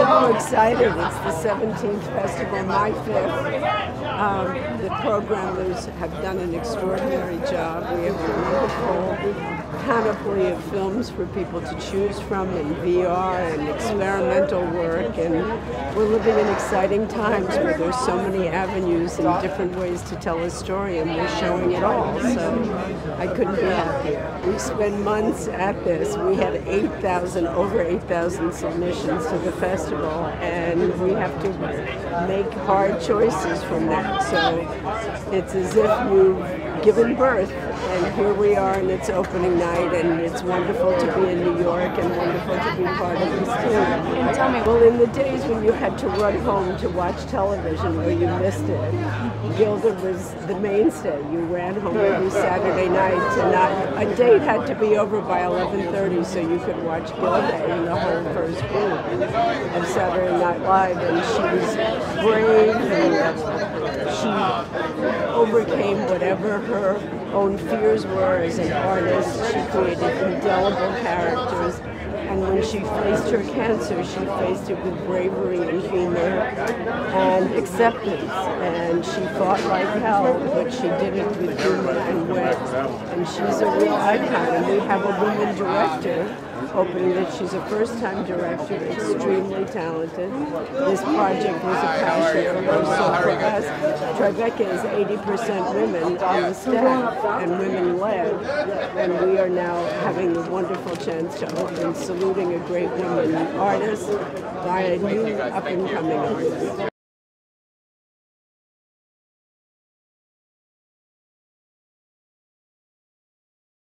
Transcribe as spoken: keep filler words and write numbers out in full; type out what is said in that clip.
so excited. It's the seventeenth festival, my fifth. Um, the programmers have done an extraordinary job. We have a wonderful panoply of films for people to choose from in V R and experimental work, and we're living in exciting times where there's so many avenues and different ways to tell a story, and we're showing it all. So I couldn't be happier. We spent months at this. We had eight thousand, over eight thousand submissions to the festival, and we have to make hard choices from that. So it's as if you've given birth, and here we are, and it's opening night, and it's wonderful to be in New York and wonderful to be part of this team. And tell me, well, in the days when you had to run home to watch television where you missed it, Gilda was the mainstay. You ran home every Saturday night, and not, a date had to be over by eleven thirty so you could watch Gilda and the whole first group of Saturday Night Live, and she was brave, and she overcame whatever her own fears were as an artist. She created indelible characters, and when she faced her cancer, she faced it with bravery and humor and acceptance, and she fought like hell, but she did it with humor and wit, and she's a real icon. And we have a woman director, hoping that she's a first-time director, extremely talented. This project was a passion for her, so for us, Tribeca is eighty percent women on the staff and women-led, and we are now having the wonderful chance to open, saluting a great woman artist by a new up-and-coming artist.